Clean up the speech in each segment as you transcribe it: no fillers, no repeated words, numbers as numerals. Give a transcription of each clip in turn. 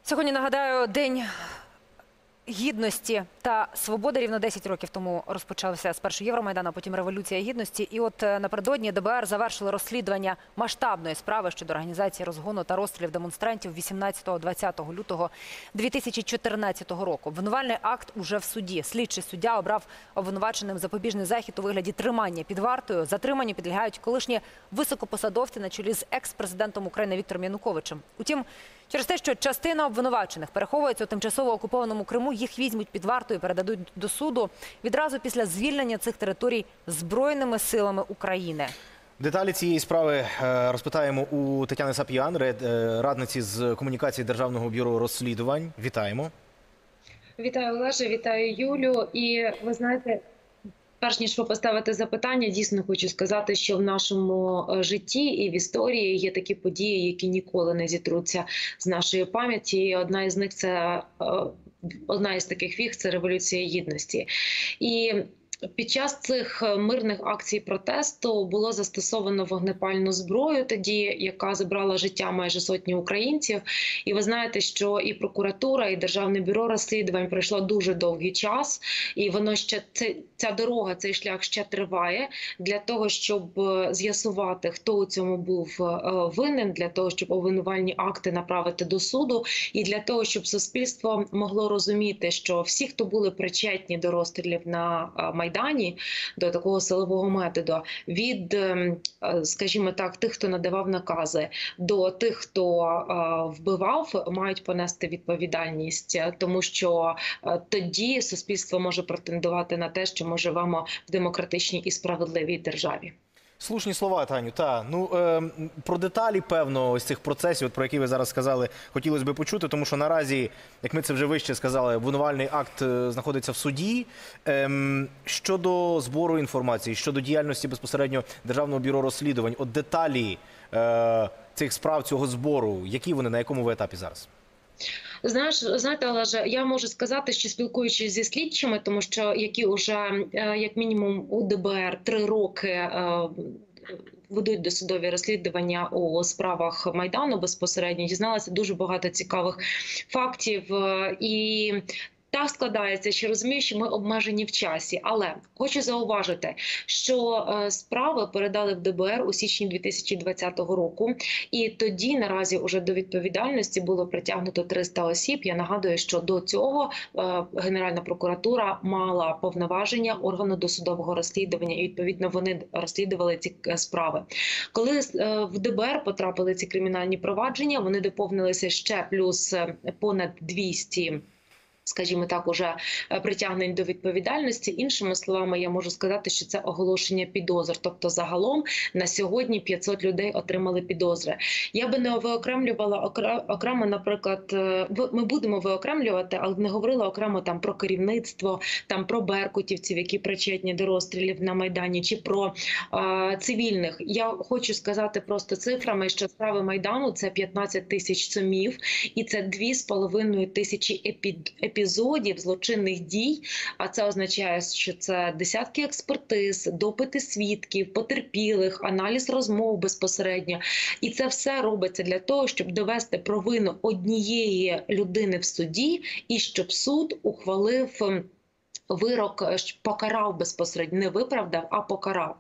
Сьогодні, нагадаю, День Гідності та Свободи. Рівно 10 років тому розпочався спершу Євромайдан, а потім Революція Гідності. І от напередодні ДБР завершило розслідування масштабної справи щодо організації розгону та розстрілів демонстрантів 18-20 лютого 2014 року. Обвинувальний акт уже в суді. Слідчий суддя обрав обвинуваченим запобіжний захід у вигляді тримання під вартою. Затриманню підлягають колишні високопосадовці на чолі з екс-президентом України Віктором Януковичем. Утім, через те, що частина обвинувачених переховується у тимчасово окупованому Криму, їх візьмуть під варту і передадуть до суду відразу після звільнення цих територій Збройними силами України. Деталі цієї справи розпитаємо у Тетяни Сап'ян, радниці з комунікації Державного бюро розслідувань. Вітаємо. Вітаю, Олеже, вітаю, Юлю. І ви знаєте, перш ніж поставити запитання, дійсно хочу сказати, що в нашому житті і в історії є такі події, які ніколи не зітруться з нашої пам'яті. І одна із таких віх – це Революція Гідності. І під час цих мирних акцій протесту було застосовано вогнепальну зброю тоді, яка забрала життя майже сотні українців. І ви знаєте, що і прокуратура, і Державне бюро розслідувань пройшло дуже довгий час. І воно ще ця дорога, цей шлях ще триває для того, щоб з'ясувати, хто у цьому був винен, для того, щоб обвинувальні акти направити до суду, і для того, щоб суспільство могло розуміти, що всі, хто були причетні до розстрілів на Майдані, до такого силового методу, від, скажімо так, тих, хто надавав накази, до тих, хто вбивав, мають понести відповідальність, тому що тоді суспільство може претендувати на те, що ми живемо в демократичній і справедливій державі. Слушні слова, Таню. Про деталі, певно, ось цих процесів, про які ви зараз сказали, хотілося б почути, тому що наразі, як ми це вже вище сказали, обвинувальний акт знаходиться в суді. Щодо збору інформації, щодо діяльності безпосередньо Державного бюро розслідувань, от деталі цих справ, цього збору, які вони, на якому ви етапі зараз? Знаєте, Олеже, я можу сказати, що спілкуючись зі слідчими, тому що які вже, як мінімум, у ДБР 3 роки ведуть досудові розслідування у справах Майдану безпосередньо, дізналася дуже багато цікавих фактів. І так складається, що розумію, що ми обмежені в часі. Але хочу зауважити, що справи передали в ДБР у січні 2020 року. І тоді наразі вже до відповідальності було притягнуто 300 осіб. Я нагадую, що до цього Генеральна прокуратура мала повноваження органу досудового розслідування. І відповідно вони розслідували ці справи. Коли в ДБР потрапили ці кримінальні провадження, вони доповнилися ще плюс понад 200, скажімо так, уже притягнень до відповідальності. Іншими словами, я можу сказати, що це оголошення підозр. Тобто загалом на сьогодні 500 людей отримали підозри. Я би не виокремлювала окремо, наприклад, ми будемо виокремлювати, але не говорила окремо там про керівництво, там про беркутівців, які причетні до розстрілів на Майдані, чи про цивільних. Я хочу сказати просто цифрами, що справи Майдану – це 15 тисяч сумів, і це 2,5 тисячі епізодів злочинних дій, а це означає, що це десятки експертиз, допити свідків, потерпілих, аналіз розмов безпосередньо. І це все робиться для того, щоб довести провину однієї людини в суді і щоб суд ухвалив вирок, покарав безпосередньо, не виправдав, а покарав.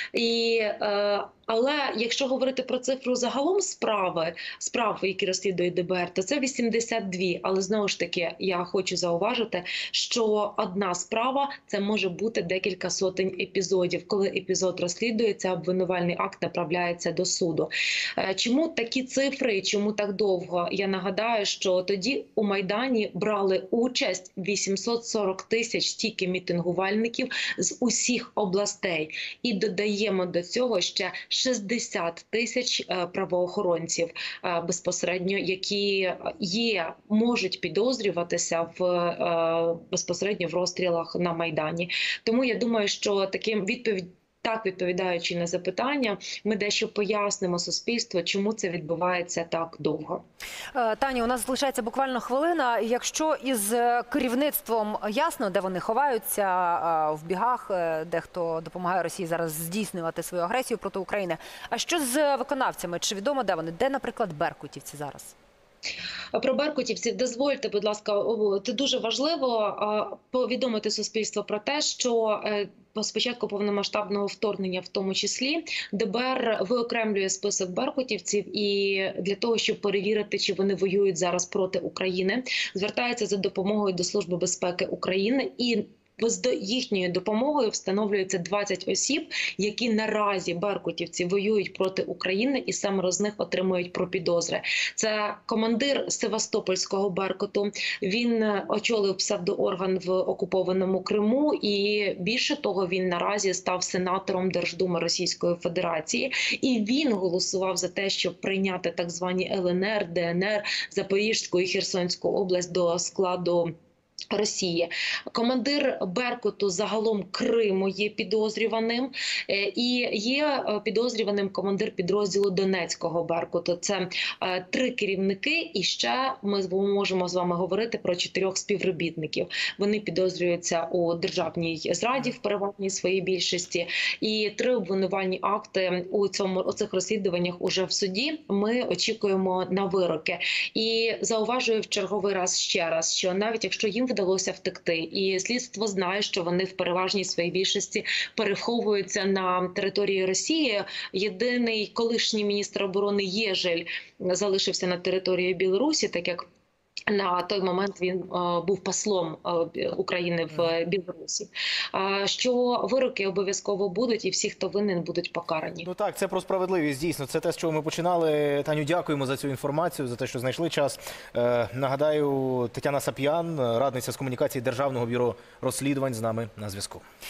Але якщо говорити про цифру загалом справ, які розслідує ДБР, то це 82. Але знову ж таки, я хочу зауважити, що одна справа – це може бути декілька сотень епізодів. Коли епізод розслідується, обвинувальний акт направляється до суду. Чому такі цифри, чому так довго? Я нагадаю, що тоді у Майдані брали участь 840 тисяч тільки мітингувальників з усіх областей. І додаємо до цього ще 60 тисяч правоохоронців безпосередньо, які можуть підозрюватися безпосередньо в розстрілах на Майдані. Тому я думаю, що відповідаючи на запитання, ми дещо пояснимо суспільству, чому це відбувається так довго. Таню, у нас залишається буквально хвилина. Якщо із керівництвом ясно, де вони ховаються, в бігах, дехто допомагає Росії зараз здійснювати свою агресію проти України. А що з виконавцями? Чи відомо, де вони? Де, наприклад, беркутівці зараз? Про беркутівців дозвольте, будь ласка, це дуже важливо повідомити суспільство про те, що спочатку повномасштабного вторгнення, в тому числі, ДБР виокремлює список беркутівців і для того, щоб перевірити, чи вони воюють зараз проти України, звертається за допомогою до Служби безпеки України і з їхньою допомогою встановлюється 20 осіб, які наразі беркутівці воюють проти України і саме з них отримують про підозри. Це командир Севастопольського Беркуту, він очолив псевдоорган в окупованому Криму і більше того, він наразі став сенатором Держдуми Російської Федерації і він голосував за те, щоб прийняти так звані ЛНР, ДНР, Запорізьку і Херсонську область до складу Росії. Командир Беркуту загалом Криму є підозрюваним і є підозрюваним командир підрозділу Донецького Беркуту. Це 3 керівники і ще ми можемо з вами говорити про 4 співробітників. Вони підозрюються у державній зраді в переважній своїй більшості і 3 обвинувальні акти у цих розслідуваннях уже в суді. Ми очікуємо на вироки. І зауважую в черговий раз ще раз, що навіть якщо їм вдалося втекти, і слідство знає, що вони в переважній своїй більшості переховуються на території Росії. Єдиний колишній міністр оборони Єжель залишився на території Білорусі, так як на той момент він був послом України в Білорусі. Що вироки обов'язково будуть і всі, хто винен, будуть покарані. Ну так, це про справедливість, дійсно. Це те, з чого ми починали. Таню, дякуємо за цю інформацію, за те, що знайшли час. Нагадаю, Тетяна Сап'ян, радниця з комунікації Державного бюро розслідувань, з нами на зв'язку.